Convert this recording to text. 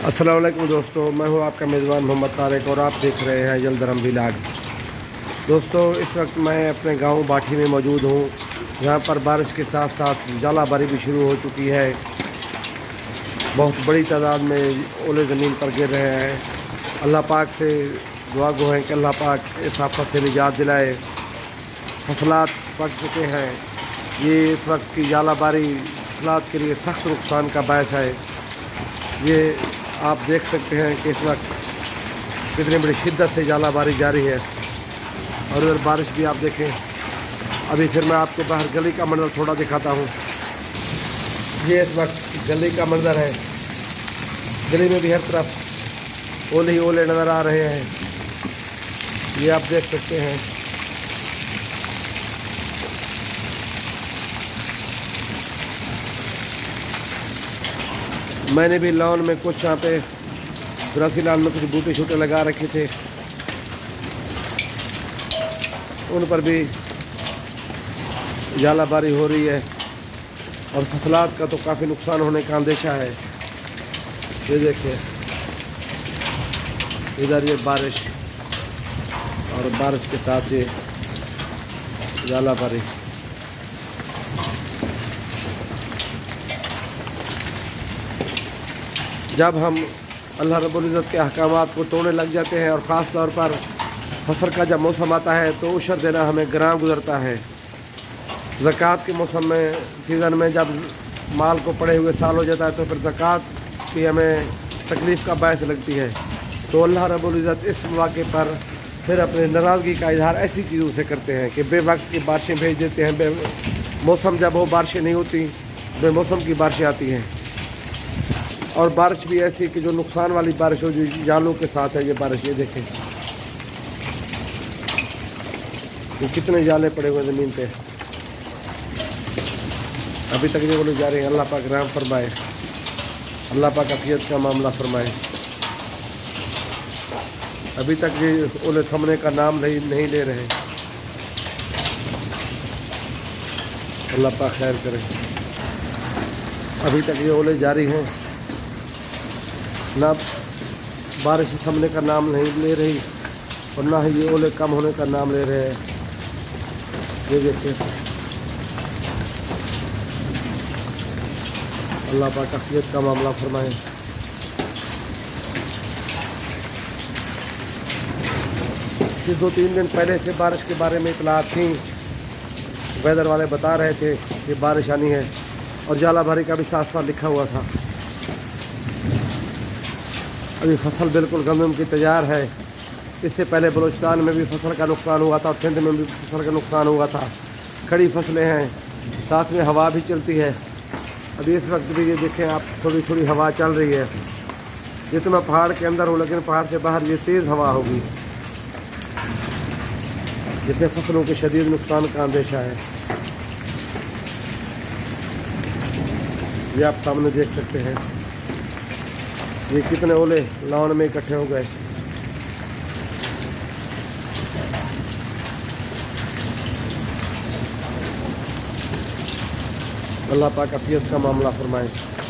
अस्सलाम वालेकुम दोस्तों, मैं हूं आपका मेज़बान मोहम्मद तारिक और आप देख रहे हैं जलधरम व्लॉग। दोस्तों, इस वक्त मैं अपने गांव बाठी में मौजूद हूं, जहां पर बारिश के साथ साथ झालाबारी भी शुरू हो चुकी है। बहुत बड़ी तादाद में ओले ज़मीन पर गिर रहे हैं। अल्लाह पाक से दुआ गो हैं कि अल्लाह पाक इस आफत से निजात दिलाए। फसलात पक चुके हैं। ये इस वक्त की झालाबारी फसलात के लिए सख्त नुकसान का बायस है। ये आप देख सकते हैं कि इस वक्त कितनी बड़ी शिद्दत से झालाबारी जारी है और उधर बारिश भी आप देखें। अभी फिर मैं आपको बाहर गली का मंजर थोड़ा दिखाता हूँ। ये इस वक्त गली का मंजर है। गली में भी हर तरफ ओले ही ओले नज़र आ रहे हैं। ये आप देख सकते हैं। मैंने भी लॉन में कुछ यहाँ पे ग्रासी लॉन में कुछ बूटे छूटे लगा रखे थे, उन पर भी झालाबारी हो रही है और फसलात का तो काफ़ी नुकसान होने का अंदेशा है। ये देखिए, इधर ये बारिश और बारिश के साथ ये झालाबारी। जब हम अल्लाह रब्बुल इज़्ज़त के अहकामात को तोड़ने लग जाते हैं और ख़ास तौर पर फसल का जब मौसम आता है तो उशर देना हमें ग्राम गुजरता है। ज़कात के मौसम में सीज़न में जब माल को पड़े हुए साल हो जाता है तो फिर ज़कात की हमें तकलीफ़ का बायस लगती है। तो अल्लाह रब्बुल इज़्ज़त इस मौके पर फिर अपने नाराज़गी का इजहार ऐसी चीज़ों से करते हैं कि बेवक्त की बारिशें भेज देते हैं। मौसम जब वो बारिशें नहीं होती, बेमौसम की बारिशें आती हैं। और बारिश भी ऐसी कि जो नुकसान वाली बारिश हो, जो जालों के साथ है ये बारिश। ये देखें ये कितने जाले पड़े हुए ज़मीन पे। अभी तक ये बोले जा रहे हैं। अल्लाह पाक रहम फरमाए, अल्लाह पाक अफियत का मामला फरमाए। अभी तक ये ओले थमने का नाम नहीं ले रहे। अल्लाह पाक खैर करे। अभी तक ये ओले जारी हैं, ना बारिश थमने का नाम नहीं ले रही और ना ही ये ओले कम होने का नाम ले रहे हैं। ये देखिए, अल्लाह पाक अफियत का मामला फरमाए। ये 2-3 दिन पहले से बारिश के बारे में इतलात थी। वेदर वाले बता रहे थे कि बारिश आनी है और झालाबारी का भी साथ साथ लिखा हुआ था। अभी फसल बिल्कुल गंदम की तैयार है। इससे पहले बलूचिस्तान में भी फसल का नुकसान हुआ था और सिंध में भी फसल का नुकसान हुआ था। खड़ी फसलें हैं, साथ में हवा भी चलती है। अभी इस वक्त भी ये देखें आप, थोड़ी थोड़ी हवा चल रही है। जितना पहाड़ के अंदर हो, लेकिन पहाड़ से बाहर ये तेज़ हवा होगी, जिससे फसलों के शदीद नुकसान का अंदेशा है। ये आप सामने देख सकते हैं, ये कितने ओले लॉन में इकट्ठे हो गए। अल्लाह पाक अफियत का मामला फरमाए।